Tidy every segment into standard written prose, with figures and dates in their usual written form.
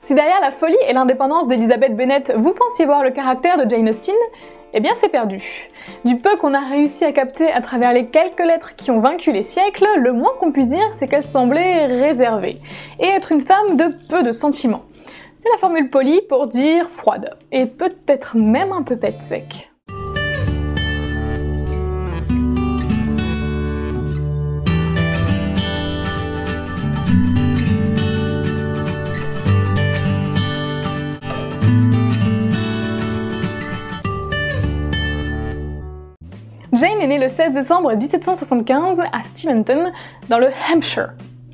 Si derrière la folie et l'indépendance d'Elizabeth Bennet, vous pensiez voir le caractère de Jane Austen, eh bien c'est perdu. Du peu qu'on a réussi à capter à travers les quelques lettres qui ont vaincu les siècles, le moins qu'on puisse dire c'est qu'elle semblait réservée, et être une femme de peu de sentiments. C'est la formule polie pour dire froide, et peut-être même un peu pète sec. Jane est née le 16 décembre 1775 à Steventon, dans le Hampshire.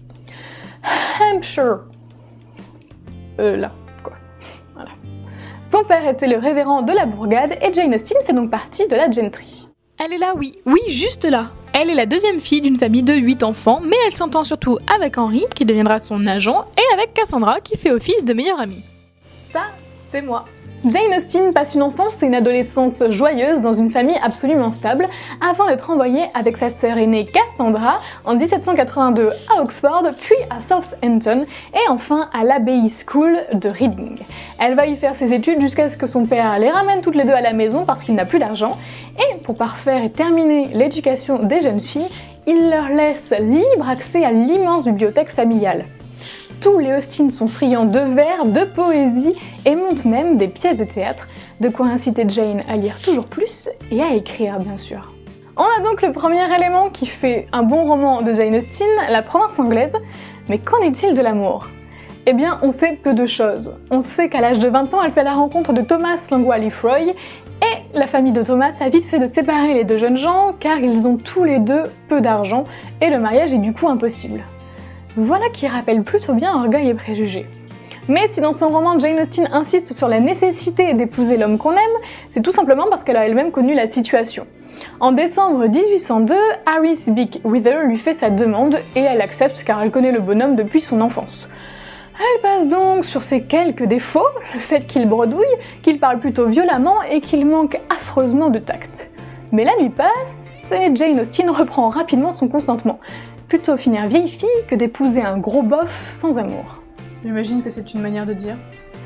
Là, quoi. Voilà. Son père était le révérend de la bourgade et Jane Austen fait donc partie de la gentry. Elle est là, oui, juste là. Elle est la deuxième fille d'une famille de 8 enfants, mais elle s'entend surtout avec Henry, qui deviendra son agent, et avec Cassandra, qui fait office de meilleure amie. Ça, c'est moi. Jane Austen passe une enfance et une adolescence joyeuse dans une famille absolument stable, avant d'être envoyée avec sa sœur aînée Cassandra en 1782 à Oxford, puis à Southampton et enfin à l'Abbey School de Reading. Elle va y faire ses études jusqu'à ce que son père les ramène toutes les deux à la maison parce qu'il n'a plus d'argent, et pour parfaire et terminer l'éducation des jeunes filles, il leur laisse libre accès à l'immense bibliothèque familiale. Tous les Austen sont friands de vers, de poésie et montent même des pièces de théâtre, de quoi inciter Jane à lire toujours plus et à écrire bien sûr. On a donc le premier élément qui fait un bon roman de Jane Austen, la province anglaise, mais qu'en est-il de l'amour? Eh bien, on sait peu de choses. On sait qu'à l'âge de 20 ans, elle fait la rencontre de Thomas Langlois Lefroy, et la famille de Thomas a vite fait de séparer les deux jeunes gens car ils ont tous les deux peu d'argent et le mariage est du coup impossible. Voilà qui rappelle plutôt bien Orgueil et Préjugés. Mais si dans son roman Jane Austen insiste sur la nécessité d'épouser l'homme qu'on aime, c'est tout simplement parce qu'elle a elle-même connu la situation. En décembre 1802, Harris Beak Wither lui fait sa demande et elle accepte car elle connaît le bonhomme depuis son enfance. Elle passe donc sur ses quelques défauts, le fait qu'il bredouille, qu'il parle plutôt violemment et qu'il manque affreusement de tact. Mais la nuit passe et Jane Austen reprend rapidement son consentement. Plutôt finir vieille fille que d'épouser un gros bof sans amour. J'imagine que c'est une manière de dire.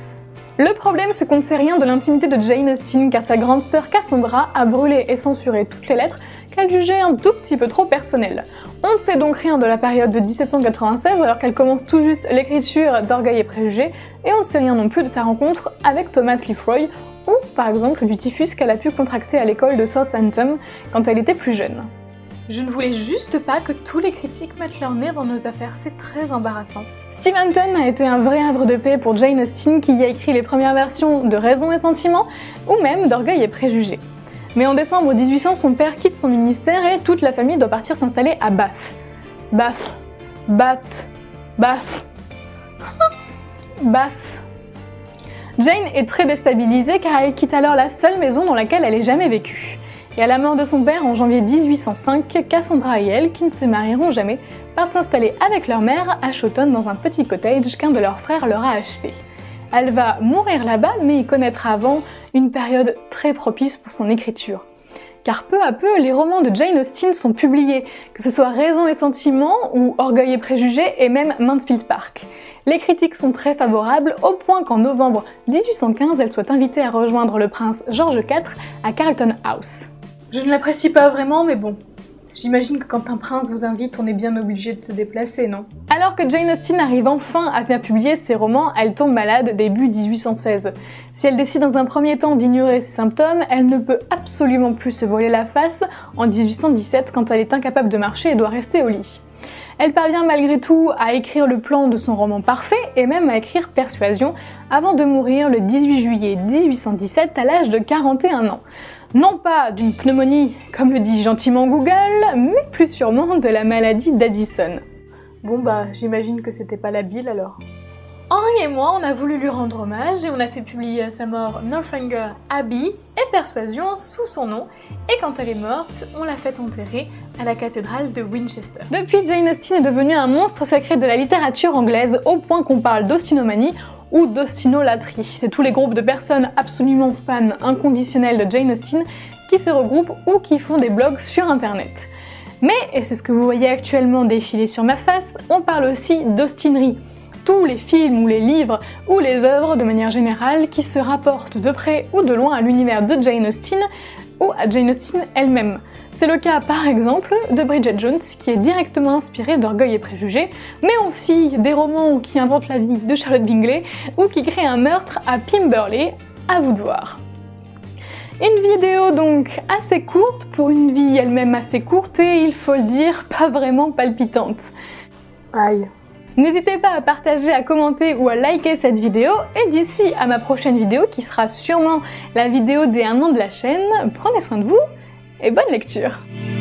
Le problème, c'est qu'on ne sait rien de l'intimité de Jane Austen car sa grande sœur Cassandra a brûlé et censuré toutes les lettres qu'elle jugeait un tout petit peu trop personnelles. On ne sait donc rien de la période de 1796 alors qu'elle commence tout juste l'écriture d'Orgueil et Préjugés, et on ne sait rien non plus de sa rencontre avec Thomas Lefroy ou par exemple du typhus qu'elle a pu contracter à l'école de Southampton quand elle était plus jeune. Je ne voulais juste pas que tous les critiques mettent leur nez dans nos affaires, c'est très embarrassant. Steventon a été un vrai havre de paix pour Jane Austen qui y a écrit les premières versions de Raison et Sentiment ou même d'Orgueil et Préjugés. Mais en décembre 1800, son père quitte son ministère et toute la famille doit partir s'installer à Bath. Bath. Jane est très déstabilisée car elle quitte alors la seule maison dans laquelle elle ait jamais vécu. Et à la mort de son père en janvier 1805, Cassandra et elle, qui ne se marieront jamais, partent s'installer avec leur mère à Chawton dans un petit cottage qu'un de leurs frères leur a acheté. Elle va mourir là-bas, mais y connaîtra avant une période très propice pour son écriture. Car peu à peu, les romans de Jane Austen sont publiés, que ce soit Raison et Sentiment ou Orgueil et Préjugés et même Mansfield Park. Les critiques sont très favorables au point qu'en novembre 1815, elle soit invitée à rejoindre le prince George IV à Carlton House. Je ne l'apprécie pas vraiment, mais bon. J'imagine que quand un prince vous invite, on est bien obligé de se déplacer, non? Alors que Jane Austen arrive enfin à faire publier ses romans, elle tombe malade début 1816. Si elle décide dans un premier temps d'ignorer ses symptômes, elle ne peut absolument plus se voiler la face en 1817 quand elle est incapable de marcher et doit rester au lit. Elle parvient malgré tout à écrire le plan de son roman parfait et même à écrire Persuasion avant de mourir le 18 juillet 1817 à l'âge de 41 ans. Non pas d'une pneumonie, comme le dit gentiment Google, mais plus sûrement de la maladie d'Addison. Bon bah, j'imagine que c'était pas la bile alors. Henry et moi, on a voulu lui rendre hommage et on a fait publier à sa mort Northanger Abbey et Persuasion sous son nom, et quand elle est morte, on l'a fait enterrer à la cathédrale de Winchester. Depuis, Jane Austen est devenue un monstre sacré de la littérature anglaise au point qu'on parle d'austinomanie ou d'ostinolatrie. C'est tous les groupes de personnes absolument fans inconditionnelles de Jane Austen qui se regroupent ou qui font des blogs sur internet. Mais, et c'est ce que vous voyez actuellement défiler sur ma face, on parle aussi d'austinerie. tous les films ou les livres ou les œuvres de manière générale qui se rapportent de près ou de loin à l'univers de Jane Austen ou à Jane Austen elle-même. C'est le cas par exemple de Bridget Jones qui est directement inspirée d'Orgueil et Préjugés, mais aussi des romans qui inventent la vie de Charlotte Bingley ou qui créent un meurtre à Pimberley, à vous de voir. Une vidéo donc assez courte pour une vie elle-même assez courte et il faut le dire, pas vraiment palpitante. Aïe. N'hésitez pas à partager, à commenter ou à liker cette vidéo et d'ici à ma prochaine vidéo qui sera sûrement la vidéo des 1 an de la chaîne, prenez soin de vous et bonne lecture!